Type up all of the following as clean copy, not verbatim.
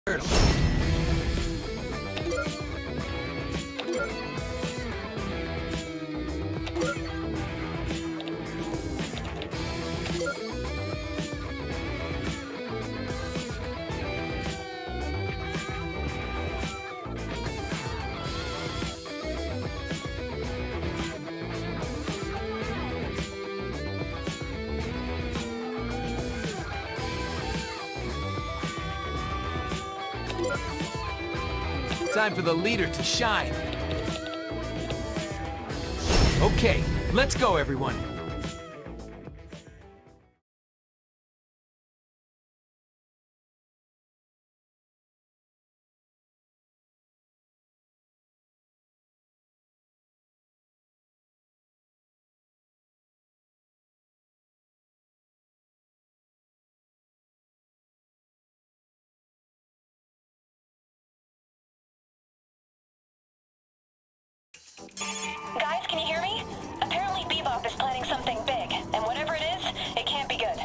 Turtle. Time for the leader to shine. Okay, let's go, everyone. Guys, can you hear me? Apparently Bebop is planning something big, and whatever it is, it can't be good.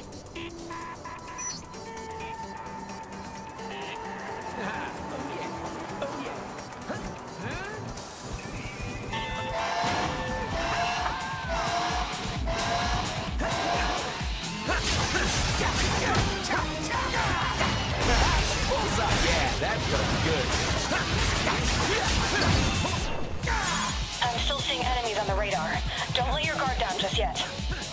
Yeah, that felt good. I'm still seeing enemies on the radar. Don't let your guard down just yet.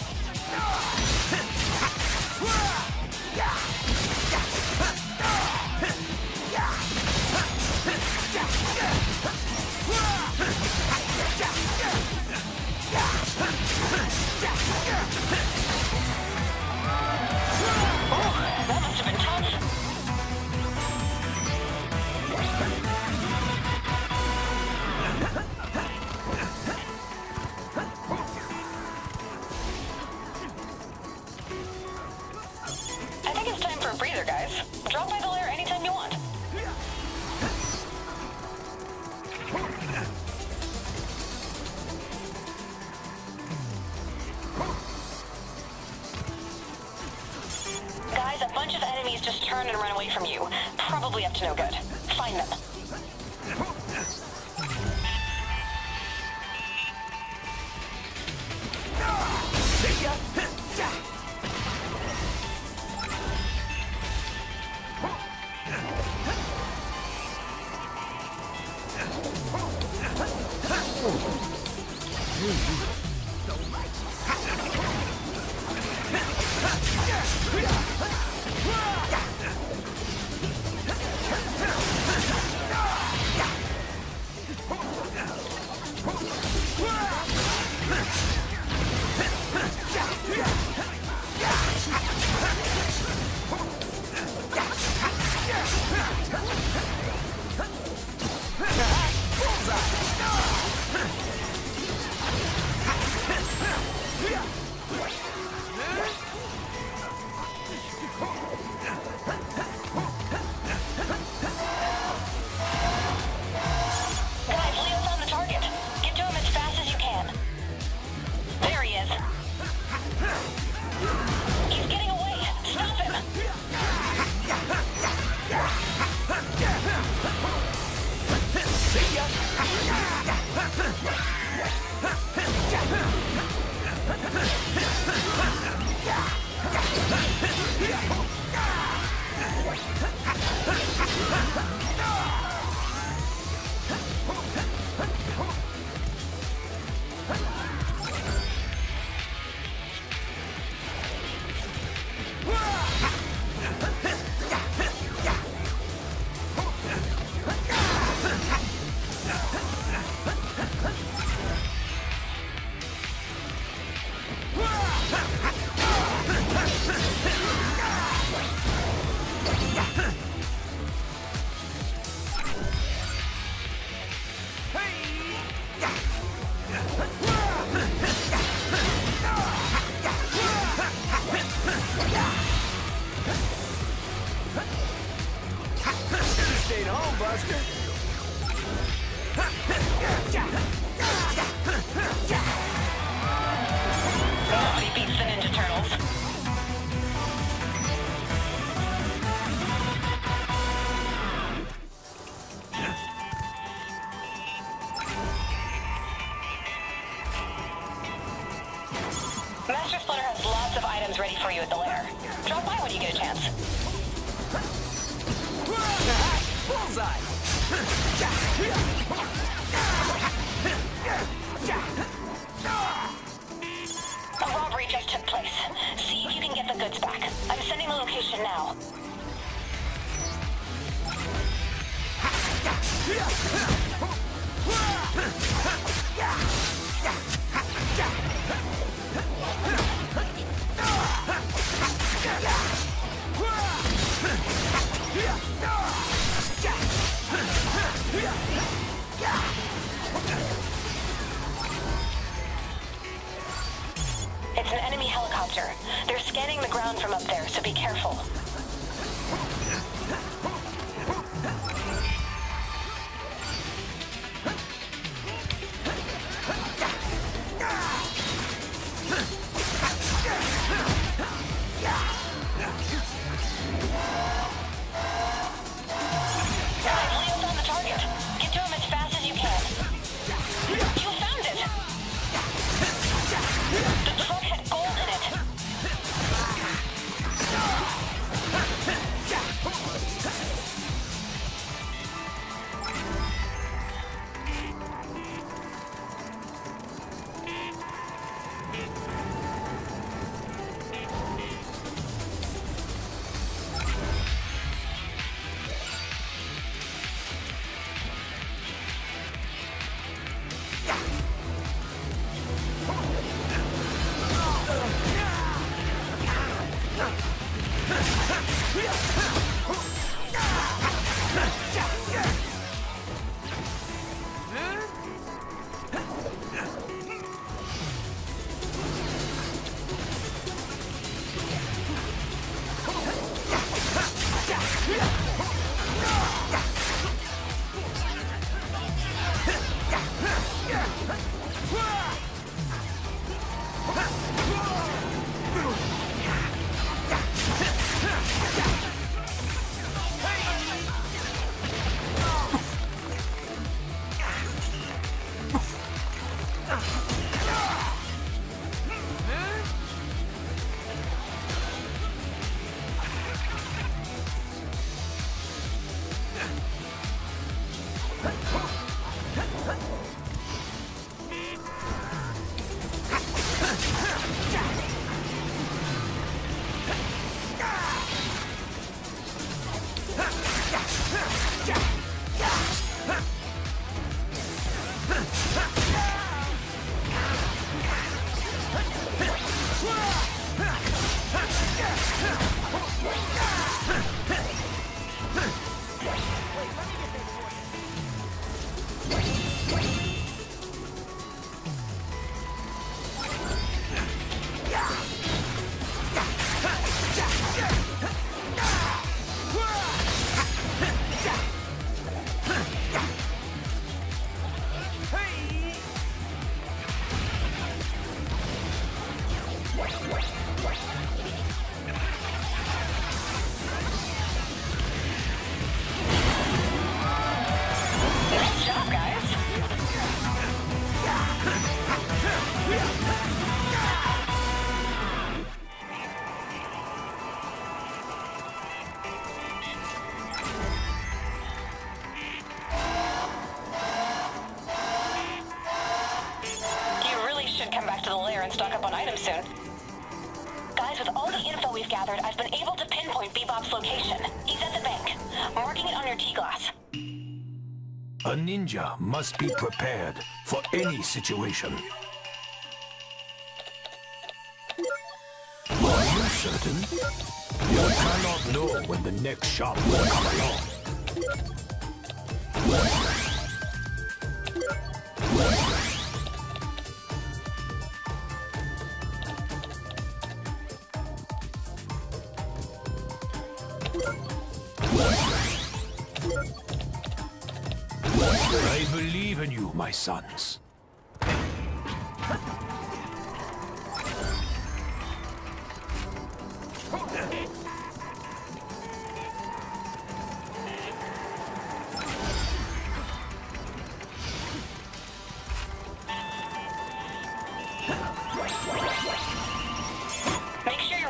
That must have been tough. I think it's time for a breather, guys. Drop by the lair anytime you want. Guys, a bunch of enemies just turned and ran away from you. Probably up to no good. Find them. See ya. Guys, Leo's on the target. Get to him as fast as you can. There he is. He's getting away. Stop him. See ya. Stayed home, Buster. Nobody beats the Ninja Turtles. items ready for you at the lair. Drop by when you get a chance. Bullseye! A robbery just took place. See if you can get the goods back. I'm sending the location now. It's an enemy helicopter. They're scanning the ground from up there, so be careful. Leo's on the target. Get to him as fast as you can. You found it! The truck had gold in it. and stock up on items soon. Guys, with all the info we've gathered, I've been able to pinpoint Bebop's location. He's at the bank. Marking it on your T-glass. A ninja must be prepared for any situation. Are you certain? You cannot know when the next shop will come along. I believe in you, my sons. Make sure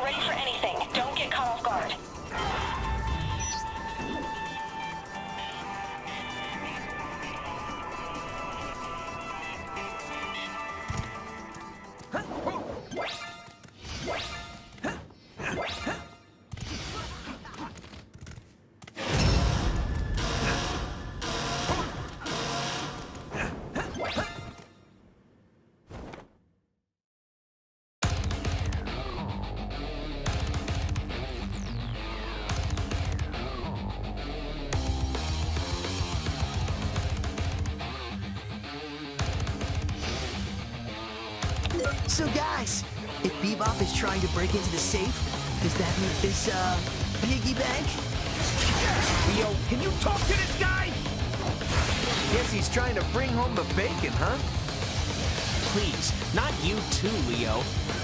So guys, if Bebop is trying to break into the safe, does that mean this, piggy bank? Leo, can you talk to this guy? Guess he's trying to bring home the bacon, huh? Please, not you too, Leo.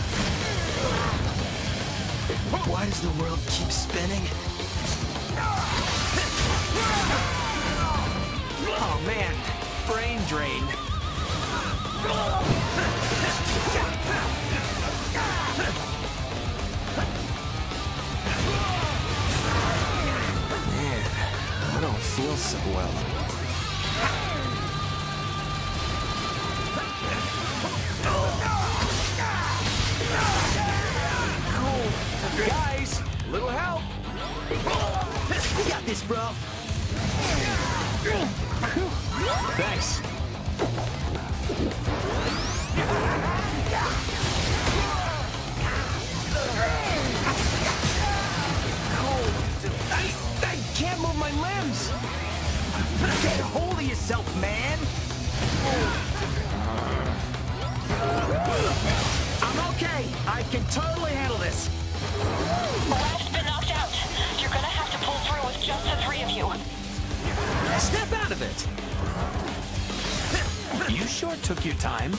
Why does the world keep spinning? Oh man, brain drain. Man, I don't feel so well. Guys, little help. We got this, bro. Thanks. I can't move my limbs. Get a hold of yourself, man. I'm okay. I can totally handle this. Raph's been knocked out. You're gonna have to pull through with just the three of you. Step out of it. You sure took your time.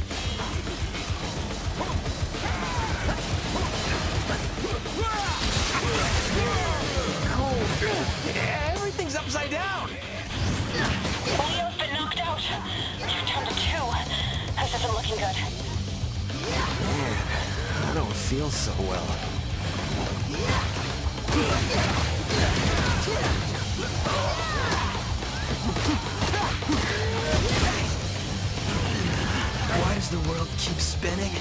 Everything's upside down. Leo's been knocked out. You're down to 2. This isn't looking good. Man, I don't feel so well. Why does the world keep spinning?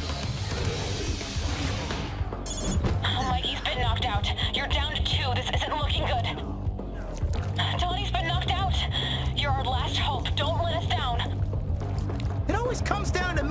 Mikey's been knocked out. You're down to 2. This isn't looking good. Donnie's been knocked out. You're our last hope. Don't let us down. It always comes down to